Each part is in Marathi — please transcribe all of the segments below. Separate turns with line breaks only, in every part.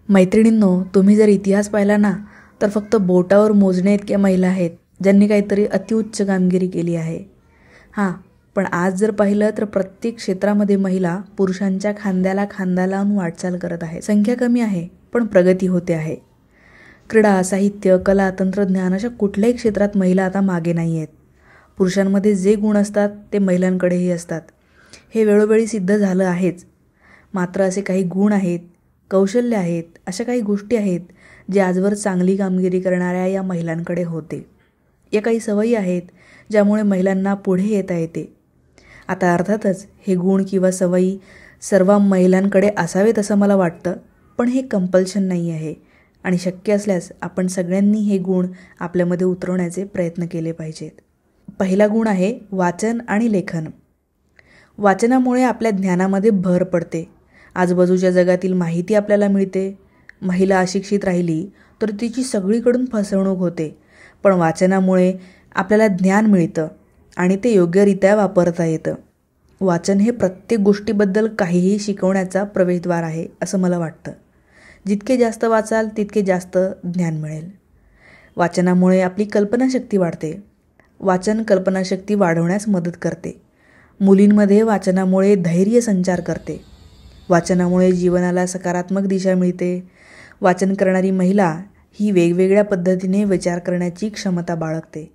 मैत्रिणींनो, तुम्ही जर इतिहास पाहिला ना, तर फक्त बोटावर मोजणे इतक्या महिला आहेत ज्यांनी काहीतरी अतिउच्च कामगिरी केली आहे. हां, पण आज जर पाहिलं तर प्रत्येक क्षेत्रामध्ये महिला पुरुषांच्या खांद्याला खांदा लावून वाटचाल करत आहे. संख्या कमी आहे, पण प्रगती होते आहे. क्रीडा, साहित्य, कला, तंत्रज्ञान अशा कुठल्याही क्षेत्रात महिला आता मागे नाही आहेत. पुरुषांमध्ये जे गुण असतात ते महिलांकडेही असतात. हे वेळोवेळी सिद्ध झालं आहेच. मात्र असे काही गुण आहेत, कौशल्य आहेत, अशा काही गोष्टी आहेत जे आजवर चांगली कामगिरी करणाऱ्या या महिलांकडे होते. या काही सवयी आहेत ज्यामुळे महिलांना पुढे येता येते. आता अर्थातच हे गुण किंवा सवयी सर्व महिलांकडे असावेत असं मला वाटतं, पण हे कंपल्शन नाही आहे आणि शक्य असल्यास आपण सगळ्यांनी हे गुण आपल्यामध्ये उतरवण्याचे प्रयत्न केले पाहिजेत. पहिला गुण आहे वाचन आणि लेखन. वाचनामुळे आपल्या ज्ञानामध्ये भर पडते. आजूबाजूच्या जगातील माहिती आपल्याला मिळते. महिला अशिक्षित राहिली तर तिची सगळीकडून फसवणूक होते, पण वाचनामुळे आपल्याला ज्ञान मिळतं आणि ते योग्यरित्या वापरता येतं. वाचन हे प्रत्येक गोष्टीबद्दल काहीही शिकवण्याचा प्रवेशद्वार आहे असं मला वाटतं. जितके जास्त वाचाल तितके जास्त ज्ञान मिळेल. वाचनामुळे आपली कल्पनाशक्ती वाढते. वाचन कल्पनाशक्ती वाढवण्यास मदत करते. मुलींमध्ये वाचनामुळे धैर्य संचार करते. वाचनामुळे जीवनाला सकारात्मक दिशा मिळते. वाचन करणारी महिला ही वेगवेगळ्या पद्धतीने विचार करण्याची क्षमता बाळगते.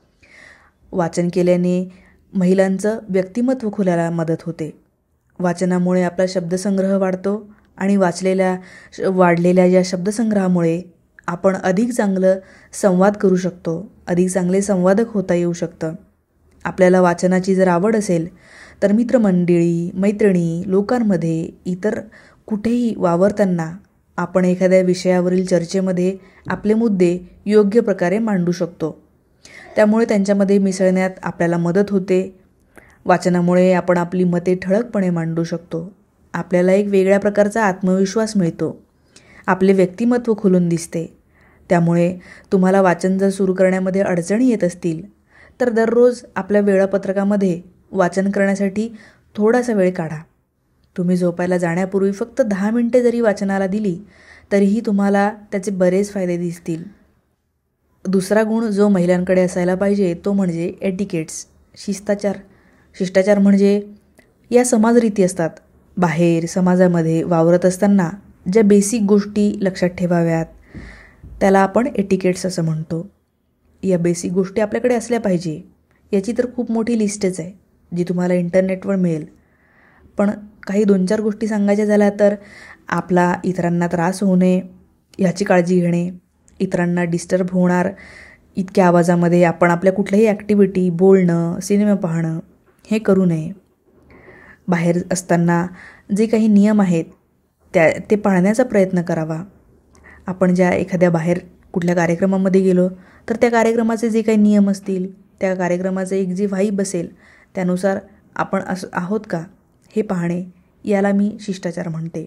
वाचन केल्याने महिलांचं व्यक्तिमत्व खुलायला मदत होते. वाचनामुळे आपला शब्दसंग्रह वाढतो आणि वाढलेल्या या शब्दसंग्रहामुळे आपण अधिक चांगलं संवाद करू शकतो. अधिक चांगले संवादक होता येऊ शकतं. आपल्याला वाचनाची जर आवड असेल तर मित्रमंडळी, मैत्रिणी, लोकांमध्ये, इतर कुठेही वावरताना आपण एखाद्या विषयावरील चर्चेमध्ये आपले मुद्दे योग्य प्रकारे मांडू शकतो. त्यामुळे त्यांच्यामध्ये मिसळण्यात आपल्याला मदत होते. वाचनामुळे आपण आपली मते ठळकपणे मांडू शकतो. आपल्याला एक वेगळ्या प्रकारचा आत्मविश्वास मिळतो. आपले व्यक्तिमत्व खुलून दिसते. त्यामुळे तुम्हाला वाचन जर सुरू करण्यामध्ये अडचणी येत असतील तर दररोज आपल्या वेळापत्रकामध्ये वाचन करण्यासाठी थोडासा वेळ काढा. तुम्ही झोपायला जाण्यापूर्वी फक्त 10 मिनिटे जरी वाचनाला दिली तरीही तुम्हाला त्याचे बरेच फायदे दिसतील. दुसरा गुण जो महिलांकडे असायला पाहिजे तो म्हणजे एटिकेट्स, शिष्टाचार. शिष्टाचार म्हणजे या समाजरीती असतात. बाहेर समाजामध्ये वावरत असताना ज्या बेसिक गोष्टी लक्षात ठेवाव्यात त्याला आपण एटिकेट्स असं म्हणतो. या बेसिक गोष्टी आपल्याकडे असल्या पाहिजे. याची तर खूप मोठी लिस्टच आहे जी तुम्हाला इंटरनेटवर मिळेल. पण काही 2-4 गोष्टी सांगायच्या झाल्या तर आपला इतरांना त्रास होऊ नये ह्याची काळजी घेणे. इतरांना डिस्टर्ब होणार इतक्या आवाजामध्ये आपण आपल्या कुठल्याही ॲक्टिव्हिटी, बोलणं, सिनेमा पाहणं हे करू नये. बाहेर असताना जे काही नियम आहेत ते पाळण्याचा प्रयत्न करावा. आपण ज्या एखाद्या बाहेर कुठल्या कार्यक्रमामध्ये गेलो तर त्या कार्यक्रमाचे जे काही नियम असतील, त्या कार्यक्रमाचं एक जी व्हाईब असेल त्यानुसार आपण आहोत का हे पाहणे, याला मी शिष्टाचार म्हणते.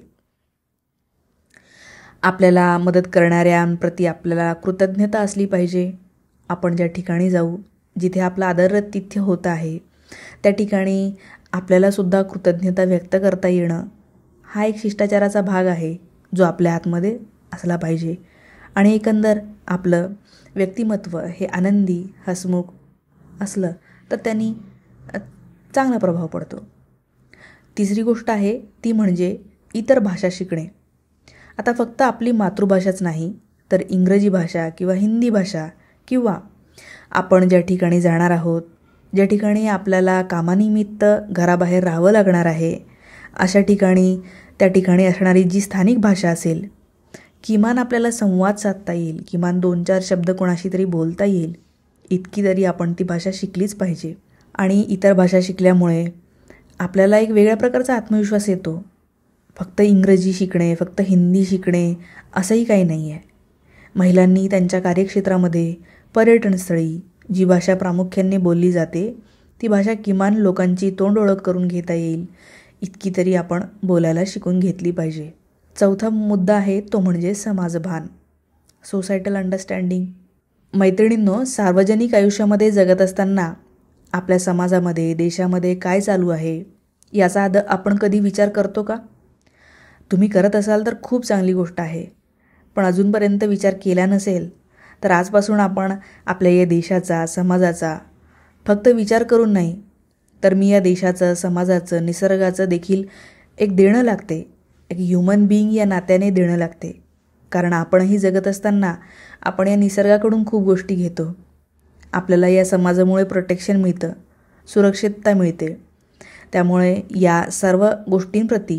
आपल्याला मदत करणाऱ्यांप्रती आपल्याला कृतज्ञता असली पाहिजे. आपण ज्या ठिकाणी जाऊ, जिथे आपला आदरातिथ्य होत आहे त्या ठिकाणी आपल्यालासुद्धा कृतज्ञता व्यक्त करता येणं हा एक शिष्टाचाराचा भाग आहे जो आपल्या आतमध्ये असला पाहिजे. आणि एकंदर आपलं व्यक्तिमत्व हे आनंदी, हसमुख असलं तर त्यांनी चांगला प्रभाव पडतो. तिसरी गोष्ट आहे ती म्हणजे इतर भाषा शिकणे. आता फक्त आपली मातृभाषाच नाही तर इंग्रजी भाषा किंवा हिंदी भाषा किंवा आपण ज्या ठिकाणी जाणार आहोत, ज्या ठिकाणी आपल्याला कामानिमित्त घराबाहेर राहावं लागणार आहे, अशा ठिकाणी त्या ठिकाणी असणारी जी स्थानिक भाषा असेल, किमान आपल्याला संवाद साधता येईल, किमान 2-4 शब्द कोणाशी तरी बोलता येईल, इतकी तरी आपण ती भाषा शिकलीच पाहिजे. आणि इतर भाषा शिकल्यामुळे आपल्याला एक वेगळ्या प्रकारचा आत्मविश्वास येतो. फक्त इंग्रजी शिकणे, फक्त हिंदी शिकणे असंही काही नाही आहे. महिलांनी त्यांच्या कार्यक्षेत्रामध्ये, पर्यटनस्थळी जी भाषा प्रामुख्याने बोलली जाते ती भाषा किमान लोकांची तोंड ओळख करून घेता येईल इतकी तरी आपण बोलायला शिकून घेतली पाहिजे. चौथा मुद्दा आहे तो म्हणजे समाजभान, सोसायटल अंडरस्टँडिंग. मैत्रिणींनो, सार्वजनिक आयुष्यामध्ये जगत असताना आपल्या समाजामध्ये, देशामध्ये काय चालू आहे याचा आपण कधी विचार करतो का? तुम्ही करत असाल तर खूप चांगली गोष्ट आहे, पण अजूनपर्यंत विचार केला नसेल तर आजपासून आपण आपल्या या देशाचा, समाजाचा फक्त विचार करून नाही, तर मी या देशाचं, समाजाचं, निसर्गाचं देखील एक देणं लागते, एक ह्युमन बीइंग या नात्याने देणं लागते. कारण आपणही जगत असताना आपण या निसर्गाकडून खूप गोष्टी घेतो. आपल्याला या समाजामुळे प्रोटेक्शन मिळतं, सुरक्षितता मिळते. त्यामुळे या सर्व गोष्टींप्रती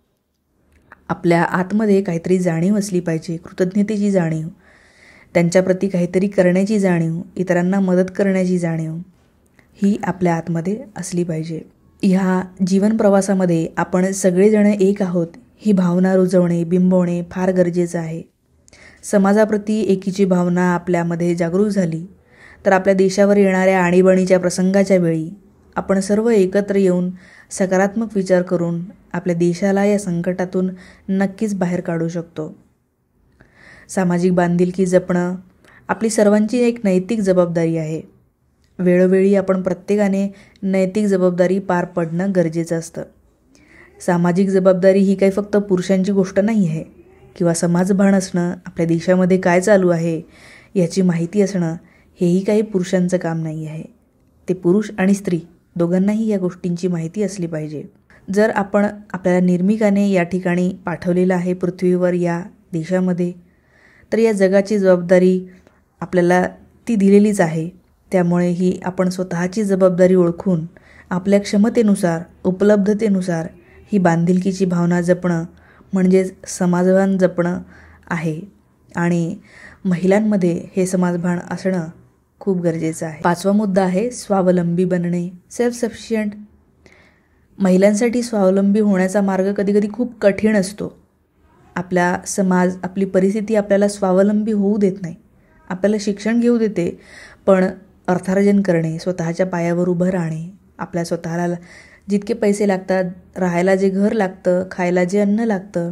आपल्या आतमध्ये काहीतरी जाणीव असली पाहिजे, कृतज्ञतेची जाणीव, त्यांच्याप्रती काहीतरी करण्याची जाणीव, इतरांना मदत करण्याची जाणीव ही आपल्या आतमध्ये असली पाहिजे. ह्या जीवन प्रवासामध्ये आपण सगळेजण एक आहोत ही भावना रुजवणे, बिंबवणे फार गरजेचं आहे. समाजाप्रती एकीची भावना आपल्यामध्ये जागरूक झाली तर आपल्या देशावर येणाऱ्या आणीबाणीच्या प्रसंगाच्या वेळी आपण सर्व एकत्र येऊन सकारात्मक विचार करून आपल्या देशाला या संकटातून नक्कीच बाहेर काढू शकतो. सामाजिक बांधिलकी जपणं आपली सर्वांची एक नैतिक जबाबदारी आहे. वेळोवेळी आपण प्रत्येकाने नैतिक जबाबदारी पार पडणं गरजेचं असतं. सामाजिक जबाबदारी ही काही फक्त पुरुषांची गोष्ट नाही आहे किंवा समाजभान असणं, आपल्या देशामध्ये काय चालू आहे याची माहिती असणं हेही काही पुरुषांचं काम नाही आहे. ते पुरुष आणि स्त्री दोघांनाही या गोष्टींची माहिती असली पाहिजे. जर आपण आपल्याला निर्मिकाने या ठिकाणी पाठवलेलं आहे पृथ्वीवर, या देशामध्ये, तर या जगाची जबाबदारी आपल्याला ती दिलेलीच आहे. त्यामुळे ही आपण स्वतःची जबाबदारी ओळखून आपल्या क्षमतेनुसार, उपलब्धतेनुसार ही बांधिलकीची भावना जपणं म्हणजेच समाजभान जपणं आहे. आणि महिलांमध्ये हे समाजभान असणं खूप गरजेचं आहे. 5वा मुद्दा आहे स्वावलंबी बनणे, सेल्फ सफिशियंट. महिलांसाठी स्वावलंबी होण्याचा मार्ग कधीकधी खूप कठीण असतो. आपला समाज, आपली परिस्थिती आपल्याला स्वावलंबी होऊ देत नाही. आपल्याला शिक्षण घेऊ देते, पण अर्थार्जन करणे, स्वतःच्या पायावर उभं राहणे, आपल्या स्वतःला जितके पैसे लागतात, राहायला जे घर लागतं, खायला जे अन्न लागतं,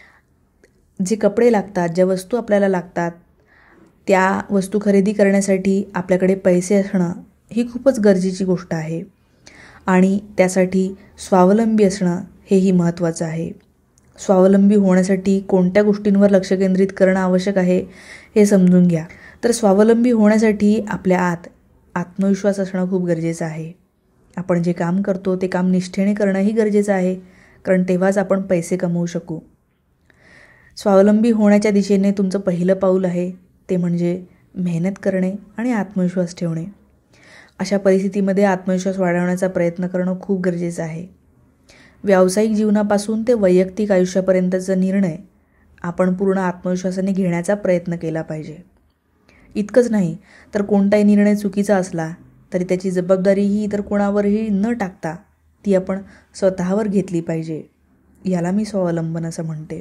जे कपडे लागतात, ज्या वस्तू आपल्याला लागतात, त्या वस्तू खरेदी करण्यासाठी आपल्याकडे पैसे असणं ही खूपच गरजेची गोष्ट आहे. आणि त्यासाठी स्वावलंबी असणं हेही महत्त्वाचं आहे. स्वावलंबी होण्यासाठी कोणत्या गोष्टींवर लक्ष केंद्रित करणं आवश्यक आहे हे समजून घ्या. तर स्वावलंबी होण्यासाठी आपल्या आत आत्मविश्वास असणं खूप गरजेचं आहे. आपण जे काम करतो ते काम निष्ठेने करणंही गरजेचं आहे, कारण तेव्हाच आपण पैसे कमवू शकू. स्वावलंबी होण्याच्या दिशेने तुमचं पहिलं पाऊल आहे ते म्हणजे मेहनत करणे आणि आत्मविश्वास ठेवणे. अशा परिस्थितीमध्ये आत्मविश्वास वाढवण्याचा प्रयत्न करणं खूप गरजेचं आहे. व्यावसायिक जीवनापासून ते वैयक्तिक आयुष्यापर्यंतचा निर्णय आपण पूर्ण आत्मविश्वासाने घेण्याचा प्रयत्न केला पाहिजे. इतकंच नाही तर कोणताही निर्णय चुकीचा असला तरी त्याची जबाबदारी ही इतर कोणावरही न टाकता ती आपण स्वतःवर घेतली पाहिजे. याला मी स्वावलंबन असं म्हणते.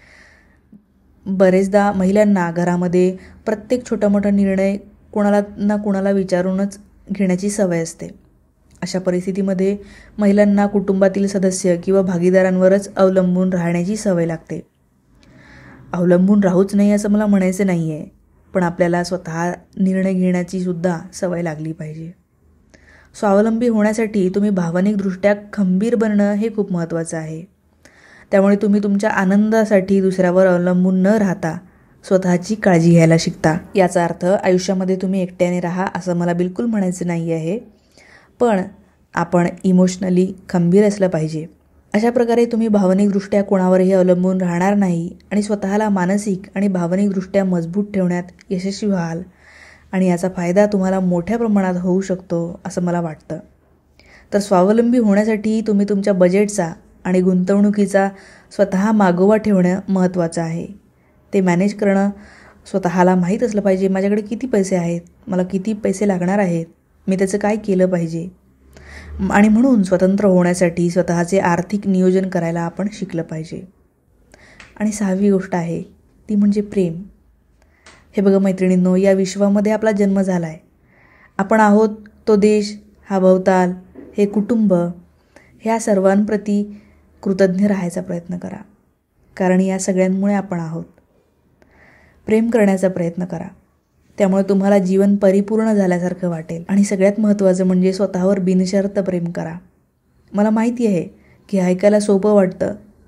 बरेचदा महिलांना घरामध्ये प्रत्येक छोटा मोठा निर्णय कोणाला ना कोणाला विचारूनच घेण्याची सवय असते. अशा परिस्थितीमध्ये महिलांना कुटुंबातील सदस्य किंवा भागीदारांवरच अवलंबून राहण्याची सवय लागते. अवलंबून राहूच नाही असं मला म्हणायचं नाही आहे, पण आपल्याला स्वतः निर्णय घेण्याची सुद्धा सवय लागली पाहिजे. स्वावलंबी होण्यासाठी तुम्ही भावनिकदृष्ट्या खंबीर बनणं हे खूप महत्त्वाचं आहे. त्यामुळे तुम्ही तुमच्या आनंदासाठी दुसऱ्यावर अवलंबून न राहता स्वतःची काळजी घ्यायला शिकता. याचा अर्थ आयुष्यामध्ये तुम्ही एकट्याने राहा असं मला बिलकुल म्हणायचं नाही आहे, पण आपण इमोशनली खंबीर असलं पाहिजे. अशा प्रकारे तुम्ही भावनिकदृष्ट्या कोणावरही अवलंबून राहणार नाही आणि स्वतःला मानसिक आणि भावनिकदृष्ट्या मजबूत ठेवण्यात यशस्वी व्हाल आणि याचा फायदा तुम्हाला मोठ्या प्रमाणात होऊ शकतो असं मला वाटतं. तर स्वावलंबी होण्यासाठी तुम्ही तुमच्या बजेटचा आणि गुंतवणुकीचा स्वतः मागोवा ठेवणं महत्त्वाचं आहे. ते मॅनेज करणं स्वतःला माहीत असलं पाहिजे. माझ्याकडे किती पैसे आहेत, मला किती पैसे लागणार आहेत, मी त्याचं काय केलं पाहिजे. आणि म्हणून स्वतंत्र होण्यासाठी स्वतःचे आर्थिक नियोजन करायला आपण शिकलं पाहिजे. आणि 6वी गोष्ट आहे ती म्हणजे प्रेम. हे बघा मैत्रिणींनो, या विश्वामध्ये आपला जन्म झाला आहे. आपण आहोत तो देश, हा भवताल, हे कुटुंब, ह्या सर्वांप्रती कृतज्ञ राहायचा प्रयत्न करा, कारण या सगळ्यांमुळे आपण आहोत. प्रेम करण्याचा प्रयत्न करा, त्यामुळे तुम्हाला जीवन परिपूर्ण झाल्यासारखं वाटेल. आणि सगळ्यात महत्त्वाचं म्हणजे स्वतःवर बिनशर्त प्रेम करा. मला माहिती आहे की ऐकायला सोपं वाटतं,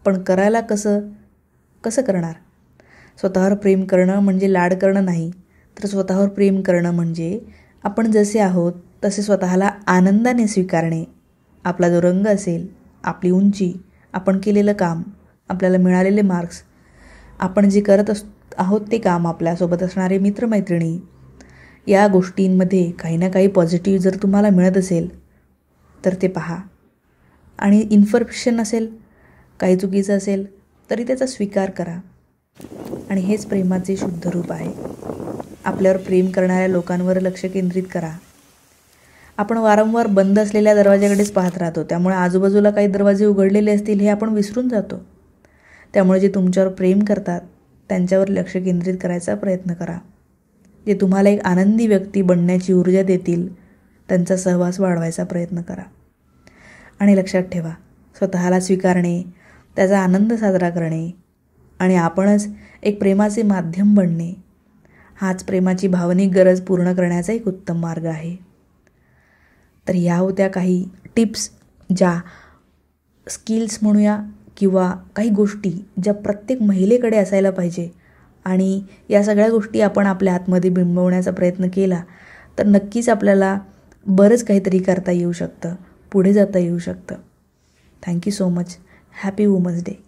पण करायला कसं करणार? स्वतःवर प्रेम करणं म्हणजे लाड करणं नाही, तर स्वतःवर प्रेम करणं म्हणजे आपण जसे आहोत तसे स्वतःला आनंदाने स्वीकारणे. आपला जो रंग असेल, आपली उंची, आपण केलेलं काम, आपल्याला मिळालेले मार्क्स, आपण जे करत आहोत ते काम, आपल्यासोबत असणारे मित्रमैत्रिणी, या गोष्टींमध्ये काही ना काही पॉझिटिव्ह जर तुम्हाला मिळत असेल तर ते पहा. आणि इन्फॉर्मेशन असेल, काही चुकीचं असेल तरी त्याचा स्वीकार करा. आणि हेच प्रेमाचे शुद्ध रूप आहे. आपल्यावर प्रेम करणाऱ्या लोकांवर लक्ष केंद्रित करा. आपण वारंवार बंद असलेल्या दरवाजाकडेच पाहत राहतो, त्यामुळे आजूबाजूला काही दरवाजे उघडलेले असतील हे आपण विसरून जातो. त्यामुळे जे तुमच्यावर प्रेम करतात त्यांच्यावर लक्ष केंद्रित करायचा प्रयत्न करा. जे तुम्हाला एक आनंदी व्यक्ती बनण्याची ऊर्जा देतील त्यांचा सहवास वाढवायचा प्रयत्न करा. आणि लक्षात ठेवा, स्वतःला स्वीकारणे, त्याचा आनंद साजरा करणे आणि आपणच एक प्रेमाचे माध्यम बनणे हाच प्रेमाची भावनिक गरज पूर्ण करण्याचा एक उत्तम मार्ग आहे. तर ह्या होत्या काही टिप्स, ज्या स्किल्स म्हणूया किंवा काही गोष्टी ज्या प्रत्येक महिलेकडे असायला पाहिजे. आणि या सगळ्या गोष्टी आपण आपल्या आतमध्ये बिंबवण्याचा प्रयत्न केला तर नक्कीच आपल्याला बरंच काहीतरी करता येऊ शकतं, पुढे जाता येऊ शकतं. Thank you so much. Happy women's day.